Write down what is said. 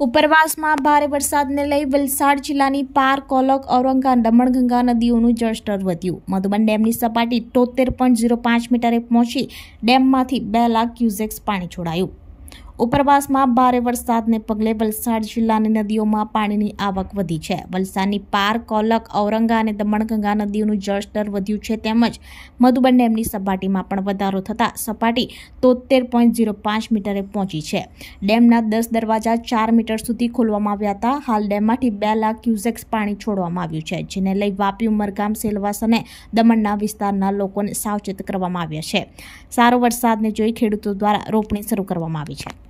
ઉપરવાસમાં ભારે વરસાદને લઈ વલસાડ જિલ્લાની પાર, કોલક, ઔરંગા, દમણગંગા નદીઓનું જળસ્તર વધ્યું। મધુબન ડેમની સપાટી 73.05 મીટરે પહોંચી ડેમમાંથી 2 લાખ ક્યુસેક્સ પાણી છોડાયું। ઉપરવાસમાં ભારે વરસાદને પગલે વલસાડ જિલ્લાની નદીઓમાં પાણીની આવક વધી છે। વલસાડની પાર, કોલક, ઔરંગા અને દમણગંગા નદીઓનું જળસ્તર વધ્યું છે, તેમજ મધુબન ડેમની સપાટીમાં પણ વધારો થતાં સપાટી 73.05 મીટરે પહોંચી છે। ડેમના 10 દરવાજા 4 મીટર સુધી ખોલવામાં આવ્યા હતા। હાલ ડેમમાંથી 2 લાખ ક્યુસેક્સ પાણી છોડવામાં આવ્યું છે, જેને લઈ વાપી, ઉમરગામ, સેલવાસ અને દમણના વિસ્તારના લોકોને સાવચેત કરવામાં આવ્યા છે। સારો વરસાદને જોઈ ખેડૂતો દ્વારા રોપણી શરૂ કરવામાં આવી છે।